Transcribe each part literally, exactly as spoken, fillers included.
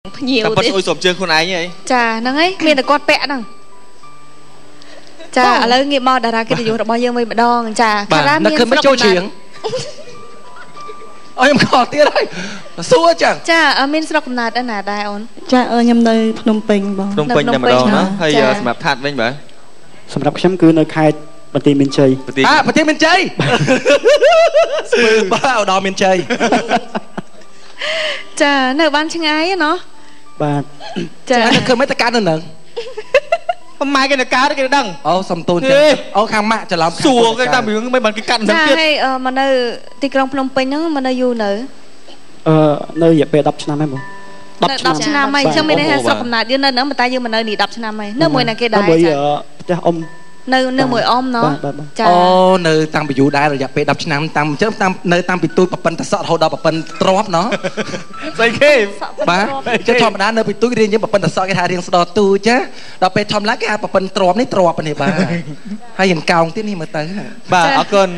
nhiều thế. Ôi sộp chương con ấy vậy. Chà, năng ấy, mình là con pẹ năng. Chà, lấy nghiệp mò đã ra cái điều đó bao nhiêu mấy bạn đo, chà, khá ra miên sắp trôi chuyện. Ôi em còn tiếc đấy, xua chẳng. Chà, mình sắp cầm nạt ở nà đài ổn. Chà, ơi nhầm nơi Phnom Penh bông. Phnom Penh là mà đo nó, hay giờ sắp thắt với anh bà. Sắpรับchấm cứ nơi khai bản tin miền Tây. À, bản tin miền Tây. Bà ở đó miền Tây. Chà, nơi bán chừng ai nó. Bà. Chà, nó cơ mấy ta cá nữa nè. Hôm mai cái này cá đó cái đằng. Ô, xong tôn chân. Ô, khang mạ cho lắm. Xùa cái ta bị mấy bàn cái cặn thằng kia. Chà, hay mà nơi tì krong Phnom Penh nó mà nơi du nữa. Ờ, nơi dẹp về đập năm em không? Đập năm mày, chứ mình đây hay sọc cầm nạt đi nơi nữa mà ta dương mà nơi đi đập năm mày. Nơi mùi này cái đài. Nó bởi ở ông. Nơi nơi mùi ôm nó. Ô, nơi tăng bị dụ đai rồi dẹp về đập năm tăng chứ tăng nơi tăng bị tôi bập ta sợ hồi đó bập trộp nó. Dây khê. Bà, chứ thòm đá nơi bị tôi riêng nhưng bập ta sợ cái hai riêng sợ tôi chứ. Đó về thòm lá cái hai bập trộp ní trộp này bà. Hay hình cao tiếng này mà tới. Bà ở con.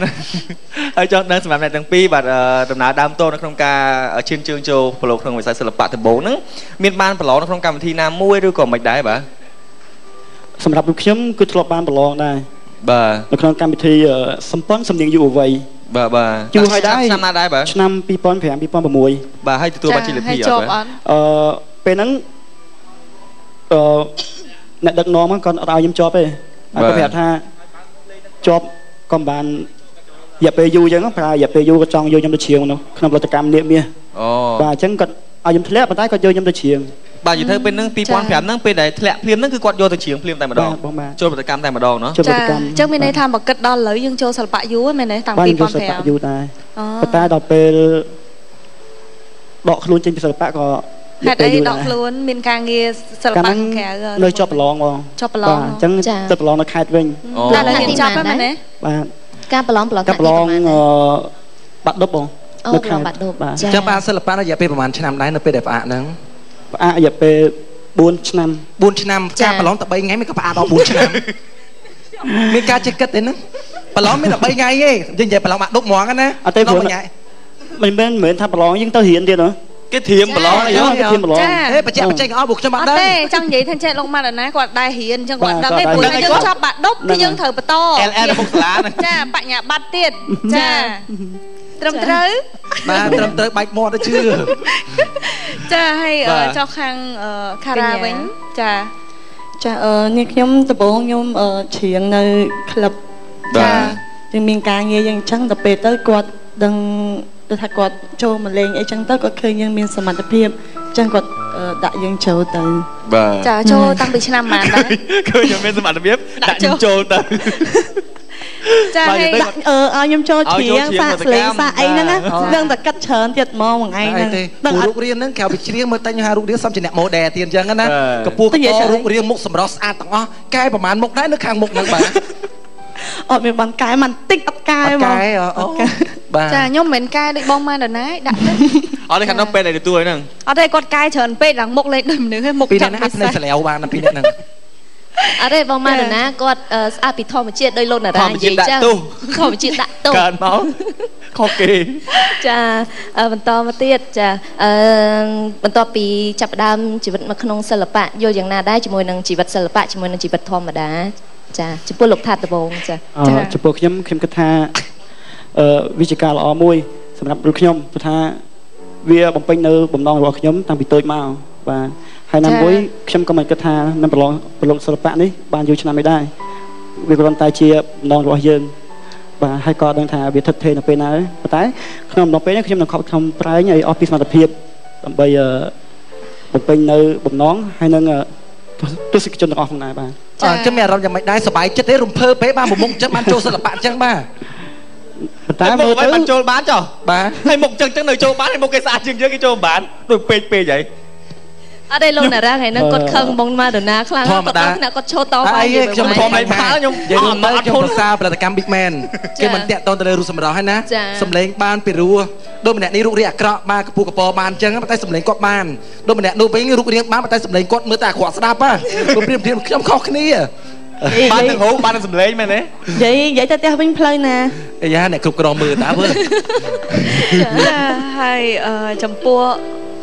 Ở cho nên sản này thằng Pi bà đầm ná đam tô nó không ca ở trên chương châu phổ lộc không phải sai sự lập bạ từ bốn nữa. Miền ban phổ lộc nó không cầm thi nam muối rồi còn mạch đáy bà. សម្រាប់លោកខ្ញុំគឺធ្លាប់បានប្រឡងដែរបាទនៅក្នុងកម្មវិធីសម្ព័ន្ធសំនៀងយុវវ័យបាទបាទយូរហើយដែរឆ្នាំណាដែរបាទឆ្នាំពីរពាន់ប្រាំ ពីរពាន់ប្រាំមួយបាទហើយទទួលបានជាលទ្ធិអត់បាទអឺពេលហ្នឹងអឺអ្នកដឹកនាំគាត់អត់ឲ្យខ្ញុំជាប់ទេហើយគាត់ប្រាប់ថាជាប់ក៏បានរយៈពេលយូរអញ្ចឹងប្រើរយៈពេលយូរគាត់ចង់យកខ្ញុំទៅច្រៀងក្នុងផលិតកម្មនាគមាសអូបាទអញ្ចឹងគាត់ឲ្យខ្ញុំធ្លាក់ប៉ុន្តែគាត់យកខ្ញុំទៅច្រៀងបាទនិយាយទៅពេលហ្នឹងពីរពាន់ប្រាំហ្នឹងពេលដែលធ្លាក់ភ្លាមហ្នឹងគឺគាត់យកទៅច្រៀងភ្លាមតែម្ដងចូលប្រតិកម្មតែម្ដងเนาะចូលប្រតិកម្មអញ្ចឹងមានន័យថាបើគិតដល់ឥឡូវយើងចូលសិល្បៈយូរមែនទេតាំងពីរពាន់ប្រាំយូរដែរប៉ុន្តែដល់ពេលដកខ្លួនចេញពីសិល្បៈក៏ហេតុអីដកខ្លួនមានការងារសិល្បៈក្រៅនៅជាប់ប្រឡងបងជាប់ប្រឡងអញ្ចឹងទៅប្រឡងនៅខេត្តវិញតែឥឡូវយើងចាប់ហើយមែនទេបាទការប្រឡងប្រឡងការប្រឡងបាត់ដប់បងនៅខេត្តបាត់ដប់បាទអញ្ចឹងបានសិល្បៈរយៈពេលប្រហែលឆ្នាំដែរនៅពេលដែលផ្អាកហ្នឹងផ្អាករយៈពេលបួនឆ្នាំបួនឆ្នាំការប្រឡងតែបីថ្ងៃមិនក៏ផ្អាកដល់បួនឆ្នាំមានការចេះគិតទេហ្នឹងប្រឡងមានតែបីថ្ងៃទេយើងនិយាយប្រឡងបាក់ដប់ហ្មងណាអត់ទេព្រោះមិនមែនមិនមែនថាប្រឡងយើងទៅរៀនទៀតហ៎គេធៀមប្រឡងអីគេធៀមប្រឡងហេបច្ចេកបច្ចេកអស់ពួកខ្ញុំអត់ដឹងទេចង់និយាយថាចេះលោកម៉ាត់ណាគាត់ដែររៀនអញ្ចឹងគាត់ដឹងទេព្រោះយើងចប់បាក់ដប់គឺយើងត្រូវបន្តអែល អែល មុខសាលាចាបញ្ញាបត្រទៀតចាត្រឹមត្រូវបាទត្រឹមត្រូវបែកមាត់ទៅជឿចាហើយចុះខាងខារ៉ាវិញចាចាអឺនេះខ្ញុំដំបូងខ្ញុំច្រៀងនៅក្លឹបចាយើងមានការងារយ៉ាងអញ្ចឹងដល់ពេលទៅគាត់ដឹងទៅថាគាត់ចូលមកលេងអីចឹងទៅគាត់ឃើញយើងមានសមត្ថភាពអញ្ចឹងគាត់ដាក់យើងចូលទៅបាទចាចូលតាំងពីឆ្នាំម៉ានដែរឃើញខ្ញុំមានសមត្ថភាពដាក់ខ្ញុំចូលទៅចាហើយអឺឲ្យខ្ញុំចូលច្រៀងសាកស្លេងសាកអីហ្នឹងណាដឹងតែកាត់ច្រើនទៀតហ្មងមួយថ្ងៃហ្នឹងដឹងរូបរាងហ្នឹងក្រៅពីច្រៀងមើលតែខ្ញុំហៅរូបរាងសំជាអ្នក model ទៀតអញ្ចឹងណាកពស់កពរូបរាងមុខសម្រស់ស្អាតទាំងអស់កែប្រហែលមុខដែរនៅខាងមុខហ្នឹងបាទអត់មានបានកែមិនតិចអត់កែហ្មងកែអូបាទចាខ្ញុំមិនមែនកែដូចបងម៉ែនដណាដាក់ទៅអត់ទេខាងនោះពេលដែលទទួលហ្នឹងអត់ទេគាត់កែច្រើនពេកឡើងមុខលេងដូចមនុស្សហ្នឹងមុខចាក់ពីនេះស្លាវបានពីនេះហ្នឹងអត់ទេបងម៉ែនដណាគាត់ស្អាតពីធម្មជាតិដោយលោកតារានិយាយចឹងធម្មជាតិដាក់ទោសកើតមកខុសគេចាបន្តមកទៀតចាអឺបន្ទាប់ពីចាប់ផ្ដើមជីវិតមកក្នុងសិល្បៈយល់យ៉ាងណាដែរជាមួយនឹងជីវិតសិល្បៈជាមួយនឹងជីវិតធម្មតាចាចំពោះលោកថាដំបងចាចំពោះខ្ញុំខ្ញុំគិតថាអឺវិជ្ជាការល្អមួយសម្រាប់លោកខ្ញុំព្រោះថាវាបំពេញនៅបំណងរបស់ខ្ញុំតាំងពីតូចមកបាទហើយណាមួយខ្ញុំក៏មិនគិតថានឹងប្រឡងប្រឡងសិល្បៈនេះបានយូរឆ្នាំមិនដែរវាគ្រាន់តែជាបំណងរបស់យើងបាទហើយក៏ដឹងថាវាថិតថេរនៅពេលណាប៉ុន្តែក្នុងអំឡុងពេលនេះខ្ញុំនឹងខំខំប្រែងឲ្យអស់ពីសមត្ថភាពដើម្បីបំពេញនៅបំណងហើយនឹងទស្សនិកជនទាំងអស់ផងដែរបាទអញ្ចឹងមានអារម្មណ៍យ៉ាងម៉េចដែរសប្បាយចិត្តទេរំភើបពេកបានមុខអញ្ចឹងបានចូលសិល្បៈអញ្ចឹងបាទតែមើលទៅបានចូលបានចុះបាទហើយមុខអញ្ចឹងចឹងនៅចូលបានហើយមុខគេស្អាតជាងយើងគេចូលបានដូចពេកពេកហីអត់ទេលោកតារាថ្ងៃហ្នឹងគាត់ខឹងបងម៉ាដូណាខ្លាំងគាត់ដល់ថ្នាក់គាត់ឈោតតហើយខ្ញុំធំលេងផាខ្ញុំនិយាយរួមទៅខ្ញុំប្រសាផលិតកម្ម Big Man គេមិនតាក់តងទៅលើរូបសម្រស់ហើយណាសំឡេងបានពីរោះដូចម្នាក់នេះរូបរាងអាក្រក់បានកពូកពបានអញ្ចឹងតែសំឡេងគាត់បានដូចម្នាក់នោះវិញរូបរាងបានតែសំឡេងគាត់មើលតែអាក្រក់ស្ដាប់ហ៎ព្រោះព្រៀបធៀបខ្ញុំខុសគ្នាបានទាំងហូបបានទាំងសំឡេងមែនទេនិយាយនិយាយទៅផ្ទះវិញផ្លូវណាអាយ៉ាអ្នកគ្រប់គ្រងមើលតើមើលហើយចំពោះ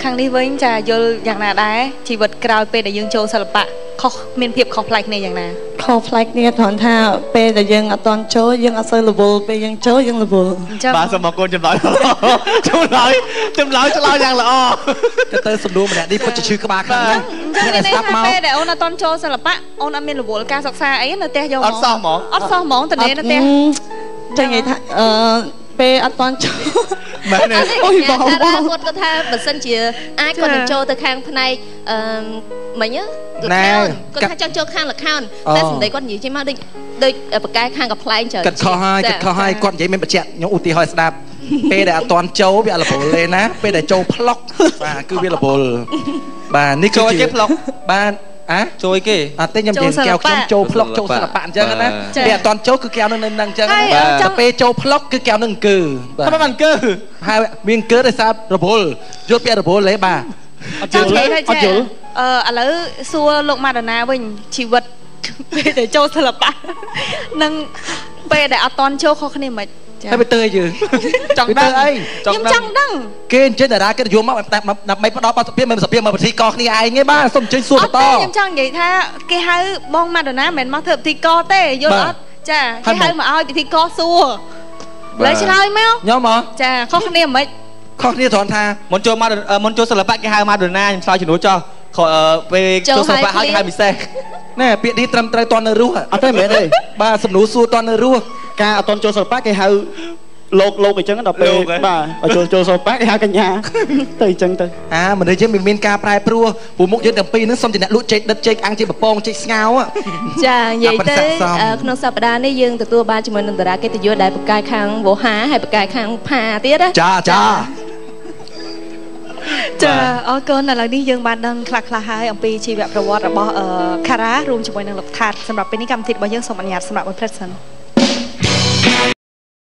ខាងនេះវិញចាយល់យ៉ាងណាដែរជីវិតក្រោយពេលដែលយើងចូលសិល្បៈខុសមានភាពខុសប្លែកគ្នាយ៉ាងណាខុសប្លែកគ្នាត្រង់ថាពេលដែលយើងអត់តន់ចូលយើងអត់សូវរវល់ពេលយើងចូលយើងរវល់អញ្ចឹងបាទសូមអរគុណចម្លើយចម្លើយចម្លើយឆ្លើយយ៉ាងល្អទៅទៅសំណួរម្នាក់នេះពិតជាឈឺក្បាលខ្លាំងណាស់អញ្ចឹងនេះថាពេលដែលអូនអត់តន់ចូលសិល្បៈអូនអត់មានរវល់ការសិក្សាអីនៅផ្ទះយកមកអត់សោះហ្មងអត់សោះហ្មងតនេនៅផ្ទះចឹងនិយាយថាអឺពេលអត់តន់ចូលមែនទេអូយបងគាត់គាត់ថាបើសិនជាអាចគាត់នឹងចូលទៅខាងផ្នែកអឺមិញណាគាត់ថាចង់ចូលខាងលខោនតែសម្ដីគាត់និយាយចេញមកដូចដូចបកែខាងកំ pl ែងច្រើនគាត់ខុសហើយគាត់ខុសហើយគាត់និយាយមិនបញ្ជាក់ខ្ញុំឧទាហរណ៍ស្ដាប់ពេលដែលអត់តន់ចូលវារវល់ទេណាពេលដែលចូលផ្លុកបាទគឺវារវល់បាទនេះចូលគេផ្លុកបាទអះជួយគេអត់ទេខ្ញុំនិយាយកែវខ្ញុំចូលផ្លុកចូលសិល្បៈអញ្ចឹងណាពេលអត់តន់ចូលគឺកែវនៅនឹងអញ្ចឹងតែពេលចូលផ្លុកគឺកែវនឹងអង្គើបាទមិនអង្គើហើយមានអង្គើដោយសាររវល់យល់ពីរវល់ទេបាទអត់យល់អត់យល់អឺឥឡូវសួរលោកម៉ាដូណាវិញជីវិតពេលដែលចូលសិល្បៈនិងពេលដែលអត់តន់ចូលខុសគ្នាមិនហើយទៅយើងចង់ដឹងអីខ្ញុំចង់ដឹងគេអញ្ចឹងតារាគេយកមកដើម្បីផ្ដល់បទសភាមិនសភាមកពិធីកគ្នាឯងទេបាទសូមអញ្ជើញសួរបន្តខ្ញុំចង់និយាយថាគេហៅបងម៉ាដូណាមិនមែនមកធ្វើពិធីកទេយល់អត់ចាគេហៅមកឲ្យពិធីកសួរលើឆ្លើយមកខ្ញុំហ៎ចាខុសគ្នាមិនខុសគ្នាត្រង់ថាមុនចូលមកមុនចូលសិល្បៈគេហៅម៉ាដូណាខ្ញុំឆ្លើយជំនួសចោះពេលចូលសិល្បៈហៅគេហៅពិសេសណែពាក្យនេះត្រឹមត្រូវតនៅរស់អត់ទេមែនទេបាទសំណួរសួរតនៅរស់ការអត់តន់ចូលសិល្បៈគេហៅលោកលោកអញ្ចឹងដល់ពេលបាទចូលចូលសិល្បៈគេហៅកញ្ញាទៅអញ្ចឹងទៅអាមនុស្សយើងមានការប្រែប្រួលព្រោះមុខយើងទាំងពីរហ្នឹងសុំជាអ្នកលក់ចេកដិតចេកអាំងជាបបងចេកស្ងោចានិយាយទៅក្នុងសប្តាហ៍នេះយើងទទួលបានជាមួយនឹងតារាកិត្តិយសដែលបកកាយខាងវោហាហើយបកកាយខាងផាទៀតណាចាចាចាអរគុណឥឡូវនេះយើងបានដឹងខ្លះខ្លះហើយអំពីជីវប្រវត្តិរបស់ខារ៉ារួមជាមួយនឹងលោកថាតសម្រាប់ពេលនេះកម្មវិធីរបស់យើងសូមអនុញ្ញាតសម្រាប់មួយព្រឹកសិន